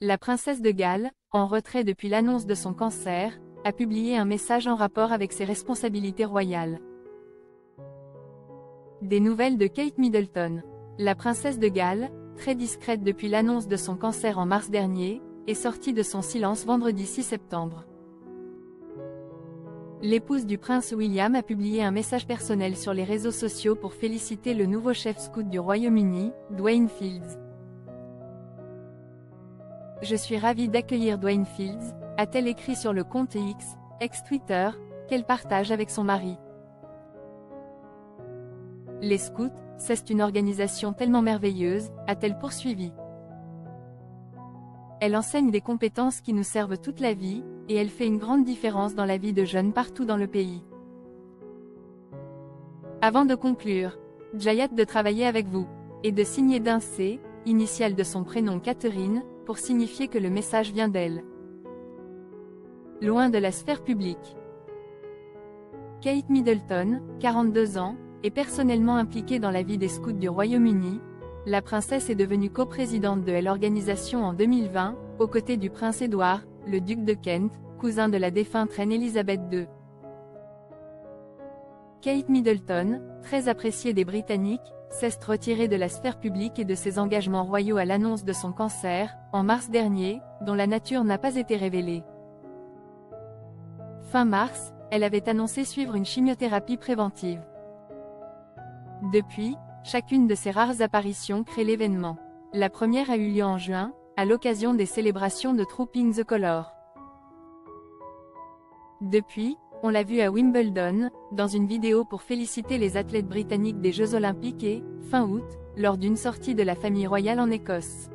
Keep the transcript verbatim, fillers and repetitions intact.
La princesse de Galles, en retrait depuis l'annonce de son cancer, a publié un message en rapport avec ses responsabilités royales. Des nouvelles de Kate Middleton. La princesse de Galles, très discrète depuis l'annonce de son cancer en mars dernier, est sortie de son silence vendredi six septembre. L'épouse du prince William a publié un message personnel sur les réseaux sociaux pour féliciter le nouveau chef scout du Royaume-Uni, Dwayne Fields. « Je suis ravie d'accueillir Dwayne Fields », a-t-elle écrit sur le compte X, ex-Twitter, qu'elle partage avec son mari. « Les scouts, c'est une organisation tellement merveilleuse », a-t-elle poursuivi. Elle enseigne des compétences qui nous servent toute la vie, et elle fait une grande différence dans la vie de jeunes partout dans le pays. Avant de conclure, j'ai hâte de travailler avec vous, et de signer d'un C, initiale de son prénom Catherine, pour signifier que le message vient d'elle. Loin de la sphère publique. Kate Middleton, quarante-deux ans, est personnellement impliquée dans la vie des scouts du Royaume-Uni. La princesse est devenue coprésidente de l'organisation en deux mille vingt, aux côtés du prince Édouard, le duc de Kent, cousin de la défunte reine Elisabeth deux. Kate Middleton, très appréciée des Britanniques, s'est retirée de la sphère publique et de ses engagements royaux à l'annonce de son cancer, en mars dernier, dont la nature n'a pas été révélée. Fin mars, elle avait annoncé suivre une chimiothérapie préventive. Depuis, chacune de ces rares apparitions crée l'événement. La première a eu lieu en juin, à l'occasion des célébrations de Trooping the Colour. Depuis, on l'a vue à Wimbledon, dans une vidéo pour féliciter les athlètes britanniques des Jeux Olympiques et, fin août, lors d'une sortie de la famille royale en Écosse.